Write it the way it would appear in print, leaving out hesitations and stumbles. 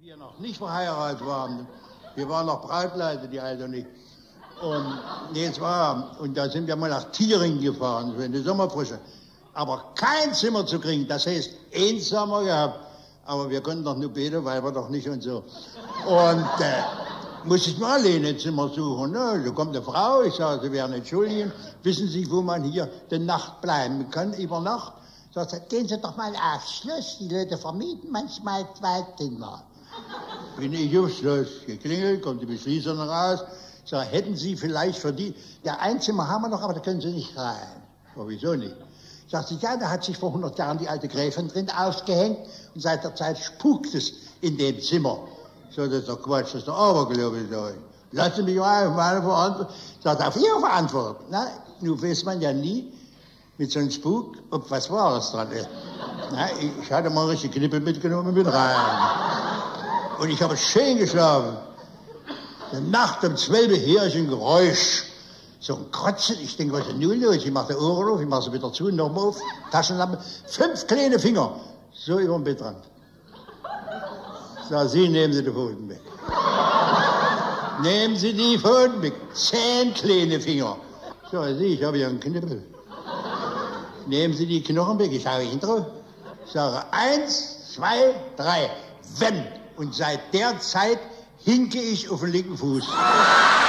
wir noch nicht verheiratet waren, wir waren noch Brautleute, die Alte und ich. Und da sind wir mal nach Thiering gefahren, so in die Sommerfrische. Aber kein Zimmer zu kriegen, das heißt, ein Sommer gehabt. Aber wir konnten doch nur beten, weil wir doch nicht und so. Und musste ich mal alleine ein Zimmer suchen. Ne? Da kommt eine Frau, ich sage, Sie werden entschuldigen, wissen Sie, wo man hier die Nacht bleiben kann, über Nacht? Sagt sie, gehen Sie doch mal aufs Schloss, die Leute vermieten manchmal 2 Zimmer. Bin ich aufs Schloss geklingelt, kommt die Beschließerin raus, sagt, hätten Sie vielleicht für die, ja, ein Zimmer haben wir noch, aber da können Sie nicht rein. Oh, wieso nicht? Sagt sie, ja, da hat sich vor 100 Jahren die alte Gräfin drin aufgehängt und seit der Zeit spukt es in dem Zimmer. So, das ist doch Quatsch, das ist doch Aberglaube. Lassen Sie mich mal auf meine Verantwortung. Sagt, auf Ihre Verantwortung. Na, nun weiß man ja nie mit so einem Spuk, ob was Wahres dran ist. Na, ich hatte mal richtig Knippel mitgenommen mit rein. Und ich habe schön geschlafen. Die Nacht um 12 höre ich ein Geräusch. So ein Kratzen, ich denke, was ist denn nun los? Ich mache die Ohren auf, ich mache sie wieder zu, nochmal auf, Taschenlampe, 5 kleine Finger, so über dem Bettrand. So, Sie nehmen Sie die Pfoten weg. Nehmen Sie die Pfoten weg, 10 kleine Finger. So, Sie, ich habe hier einen Knüppel. Nehmen Sie die Knochen weg, ich habe ihn drauf. Sage 1, 2, 3, wenn. Und seit der Zeit hinke ich auf den linken Fuß.